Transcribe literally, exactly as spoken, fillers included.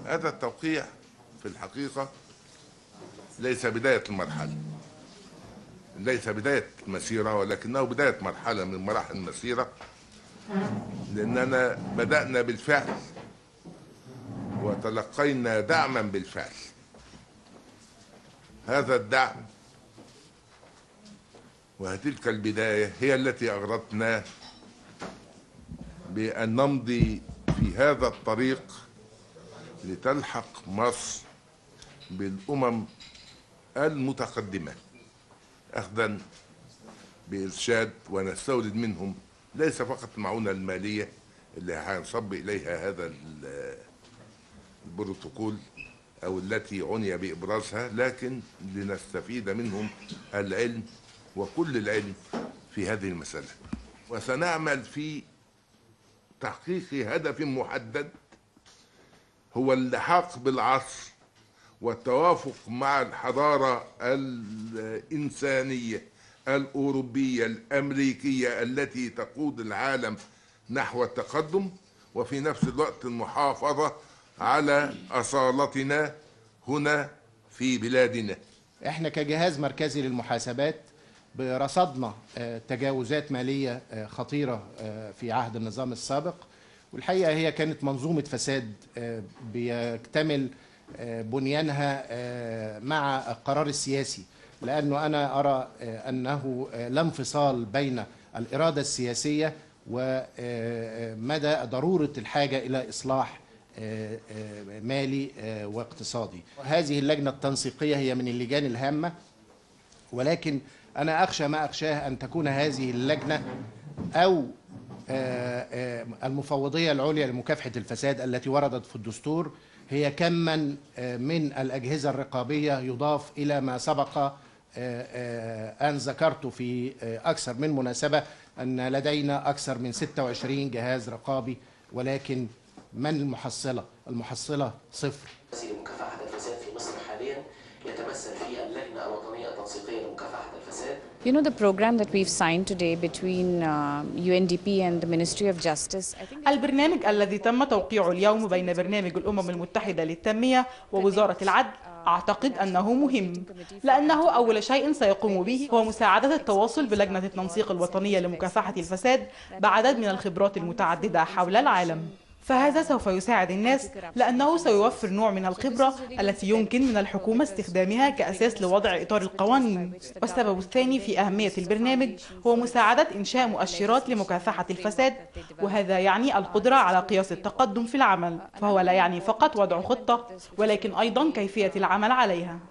هذا التوقيع في الحقيقة ليس بداية المرحلة، ليس بداية المسيرة، ولكنه بداية مرحلة من مراحل المسيرة، لأننا بدأنا بالفعل وتلقينا دعما بالفعل. هذا الدعم وتلك البداية هي التي أغرتنا بأن نمضي في هذا الطريق لتلحق مصر بالأمم المتقدمة، أخذا بإرشاد ونستورد منهم ليس فقط المعونة المالية اللي هنصب إليها هذا البروتوكول أو التي عني بإبرازها، لكن لنستفيد منهم العلم وكل العلم في هذه المسألة. وسنعمل في تحقيق هدف محدد هو اللحاق بالعصر والتوافق مع الحضارة الإنسانية الأوروبية الأمريكية التي تقود العالم نحو التقدم، وفي نفس الوقت المحافظة على أصالتنا هنا في بلادنا. احنا كجهاز مركزي للمحاسبات برصدنا تجاوزات مالية خطيرة في عهد النظام السابق، والحقيقة هي كانت منظومة فساد بيكتمل بنيانها مع القرار السياسي، لأنه أنا أرى أنه لا انفصال بين الإرادة السياسية ومدى ضرورة الحاجة إلى إصلاح مالي واقتصادي. هذه اللجنة التنسيقية هي من اللجان الهامة، ولكن أنا أخشى ما أخشاه أن تكون هذه اللجنة أو المفوضية العليا لمكافحة الفساد التي وردت في الدستور هي كما من الأجهزة الرقابية يضاف إلى ما سبق أن ذكرت في أكثر من مناسبة أن لدينا أكثر من ستة وعشرين جهاز رقابي، ولكن من المحصلة؟ المحصلة صفر. لمكافحة الفساد في مصر حاليا يتمثل في اللجنة الوطنية التنسيقية لمكافحة الفساد. You know, the program that we've signed today between uh, U N D P and the Ministry of Justice. البرنامج الذي تم توقيعه اليوم بين برنامج الأمم المتحدة للتنمية ووزارة العدل أعتقد أنه مهم، لأنه أول شيء سيقوم به هو مساعدة التواصل بلجنة التنسيق الوطنية لمكافحة الفساد بعدد من الخبرات المتعددة حول العالم. فهذا سوف يساعد الناس لأنه سيوفر نوع من الخبرة التي يمكن من الحكومة استخدامها كأساس لوضع إطار القوانين. والسبب الثاني في أهمية البرنامج هو مساعدة إنشاء مؤشرات لمكافحة الفساد، وهذا يعني القدرة على قياس التقدم في العمل، فهو لا يعني فقط وضع خطة ولكن أيضا كيفية العمل عليها.